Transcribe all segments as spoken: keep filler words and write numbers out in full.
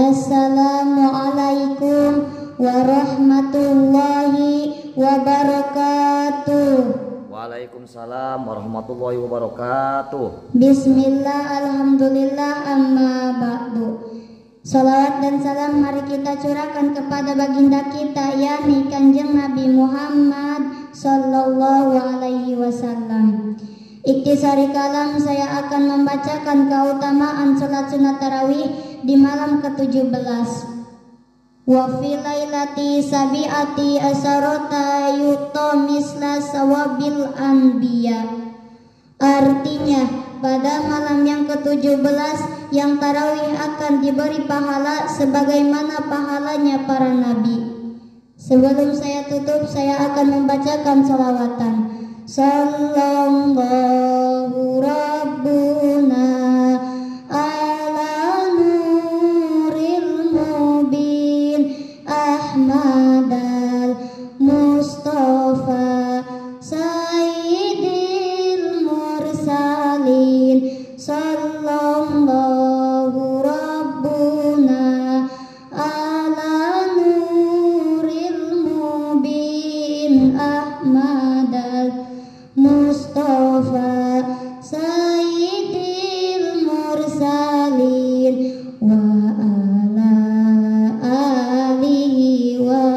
Assalamualaikum warahmatullahi wabarakatuh. Waalaikumsalam warahmatullahi wabarakatuh. Bismillah, alhamdulillah, amma ba'du. Salawat dan salam mari kita curahkan kepada baginda kita, yakni Kanjeng Nabi Muhammad sallallahu alaihi wasallam. Iktisari kalam, saya akan membacakan keutamaan salat sunat tarawih di malam ke tujuh belas. Wa fi lailati sabiati asarota yuto misla sawabil anbiya. Artinya, pada malam yang ke tujuh belas yang tarawih akan diberi pahala sebagaimana pahalanya para nabi. Sebelum saya tutup, saya akan membacakan salawatan. Sallallahu rabbuna ala nuril mubin Ahmadal Mustafa Sayyidil Mursalin. Sallallahu rabbuna ala nuril mubin Ahmadal Mustafa Sayyidil Mursalin wa ala alihi wa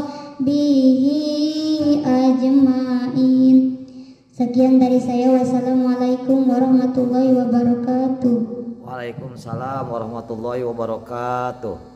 sahbihi ajma'in. Sekian dari saya. Wassalamualaikum warahmatullahi wabarakatuh. Waalaikumsalam warahmatullahi wabarakatuh.